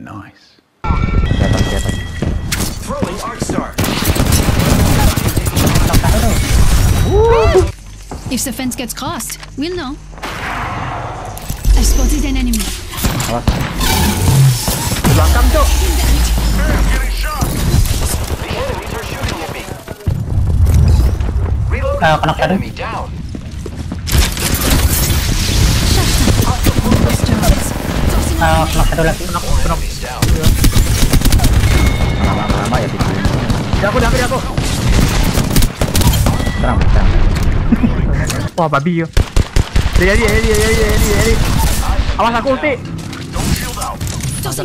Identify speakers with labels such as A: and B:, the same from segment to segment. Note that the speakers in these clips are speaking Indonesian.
A: Nice.
B: Kelihatan.
C: Throwing Arc Star.
D: If the fence gets crossed, we'll know. I spotted an enemy.
B: Awas.
E: Belakang, Cok.
C: Getting shot. The enemies are shooting at me. Reloading.
E: Kena shadow.
C: Enemy down.
E: Kena shadow lagi.
C: Enemies down.
B: Lama-lama ya di sini.
E: Di aku.
B: Serang.
E: Wah, babi yo. Jadi. Awas aku ulti.
C: Don't shield out.
D: Tossing.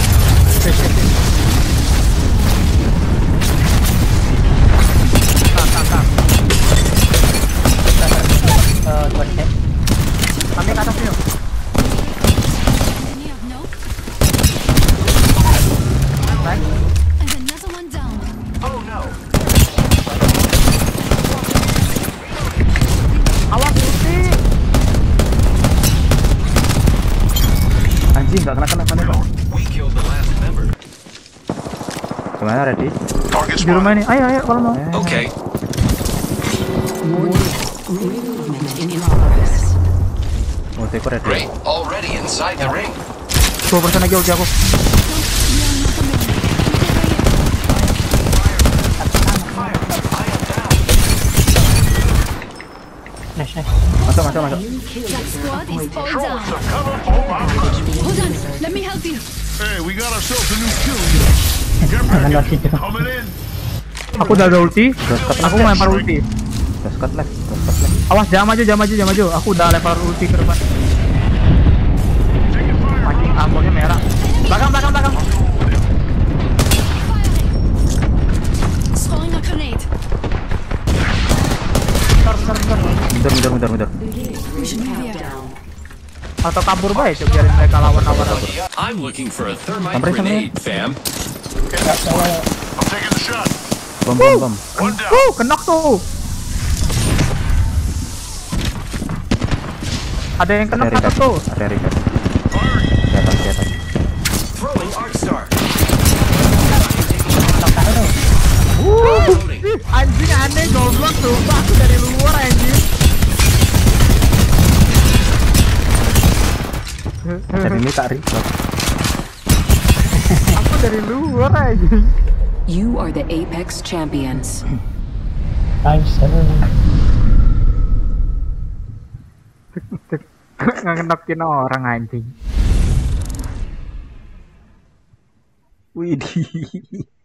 E: Coba dicek. Kami ke atas yuk.
D: Any of no?
E: Baik.
D: And another one down.
C: Oh no.
E: Awas ulti.
B: Anjing nggak kena Pak.
C: We killed the last member.
B: Gimana ready?
C: Target
E: Di rumah ini. Ayo kalau mau.
C: Okay.
B: Multiku ready.
C: Great. Already inside the ring.
E: 2% lagi ulti aku. Nice.
B: Masuk.
D: That squad is all down. Hold on, let me help you.
A: Hey, we got ourselves a new kill leader. Get ready. Coming in.
E: Aku udah ada ulti. Aku mau lempar ulti.
B: Gaskat left.
E: Awas, jangan maju. Aku udah lempar ulti ke depan.
A: Taking fire.
E: Anjing, ambolnya merah. Belakang.
D: Throwing a grenade.
E: Bentar.
B: Mundur.
D: We should move here.
E: Atau kabur baik, coba biarin mereka lawan.
C: I'm looking for a thermite
B: Sampai.
C: grenade, fam.
A: I'm taking the shot.
B: Bom.
A: One down.
E: Kenok tuh. Ada yang kena
B: Ada
E: atas tuh.
B: reset.
A: Firing.
B: Kelihatan.
C: Throwing Arc Star.
E: Anjing aneh goblok tuh. Aku dari luar anjing.
B: Jadi ini tak reset.
E: Aku dari luar anjing.
F: You are the Apex champions.
E: Ngenokin orang anjing.
B: Widih.